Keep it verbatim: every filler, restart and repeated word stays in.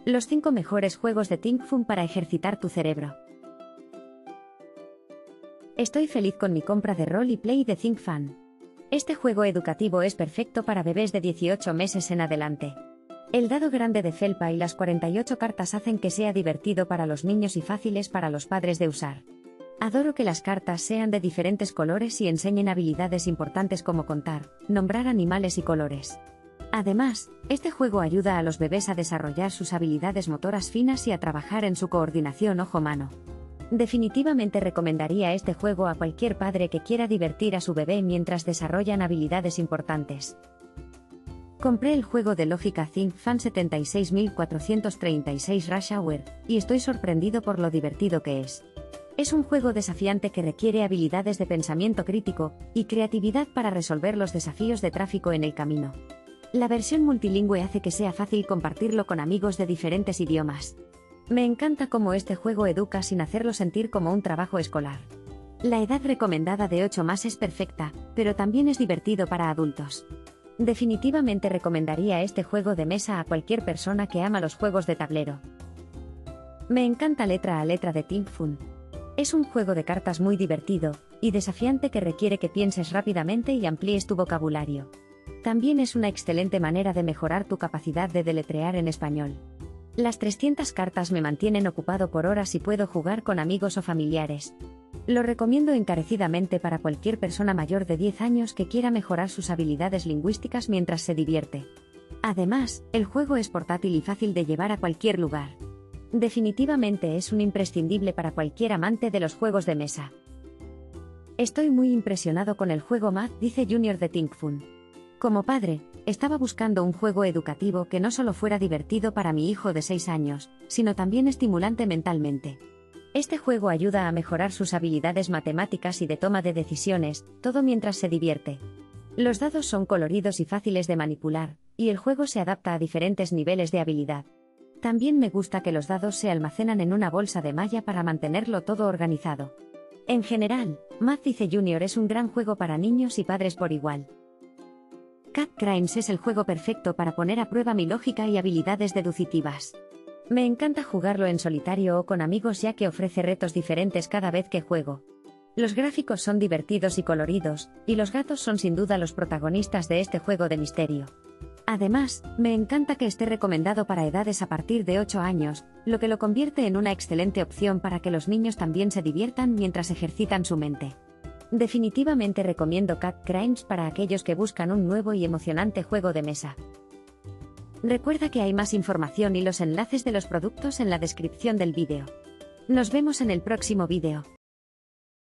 Los cinco mejores juegos de Think Fun para ejercitar tu cerebro. Estoy feliz con mi compra de Roll y Play de Think Fun. Este juego educativo es perfecto para bebés de dieciocho meses en adelante. El dado grande de felpa y las cuarenta y ocho cartas hacen que sea divertido para los niños y fáciles para los padres de usar. Adoro que las cartas sean de diferentes colores y enseñen habilidades importantes como contar, nombrar animales y colores. Además, este juego ayuda a los bebés a desarrollar sus habilidades motoras finas y a trabajar en su coordinación ojo-mano. Definitivamente recomendaría este juego a cualquier padre que quiera divertir a su bebé mientras desarrollan habilidades importantes. Compré el juego de lógica Think Fun setenta y seis mil cuatrocientos treinta y seis Rush Hour, y estoy sorprendido por lo divertido que es. Es un juego desafiante que requiere habilidades de pensamiento crítico y creatividad para resolver los desafíos de tráfico en el camino. La versión multilingüe hace que sea fácil compartirlo con amigos de diferentes idiomas. Me encanta cómo este juego educa sin hacerlo sentir como un trabajo escolar. La edad recomendada de ocho más es perfecta, pero también es divertido para adultos. Definitivamente recomendaría este juego de mesa a cualquier persona que ama los juegos de tablero. Me encanta Letra a Letra de Think Fun. Es un juego de cartas muy divertido y desafiante que requiere que pienses rápidamente y amplíes tu vocabulario. También es una excelente manera de mejorar tu capacidad de deletrear en español. Las trescientas cartas me mantienen ocupado por horas y puedo jugar con amigos o familiares. Lo recomiendo encarecidamente para cualquier persona mayor de diez años que quiera mejorar sus habilidades lingüísticas mientras se divierte. Además, el juego es portátil y fácil de llevar a cualquier lugar. Definitivamente es un imprescindible para cualquier amante de los juegos de mesa. Estoy muy impresionado con el juego Math, dice Junior de Think Fun. Como padre, estaba buscando un juego educativo que no solo fuera divertido para mi hijo de seis años, sino también estimulante mentalmente. Este juego ayuda a mejorar sus habilidades matemáticas y de toma de decisiones, todo mientras se divierte. Los dados son coloridos y fáciles de manipular, y el juego se adapta a diferentes niveles de habilidad. También me gusta que los dados se almacenan en una bolsa de malla para mantenerlo todo organizado. En general, Math dice Junior es un gran juego para niños y padres por igual. Cat Crimes es el juego perfecto para poner a prueba mi lógica y habilidades deducitivas. Me encanta jugarlo en solitario o con amigos ya que ofrece retos diferentes cada vez que juego. Los gráficos son divertidos y coloridos, y los gatos son sin duda los protagonistas de este juego de misterio. Además, me encanta que esté recomendado para edades a partir de ocho años, lo que lo convierte en una excelente opción para que los niños también se diviertan mientras ejercitan su mente. Definitivamente recomiendo Cat Crimes para aquellos que buscan un nuevo y emocionante juego de mesa. Recuerda que hay más información y los enlaces de los productos en la descripción del vídeo. Nos vemos en el próximo vídeo.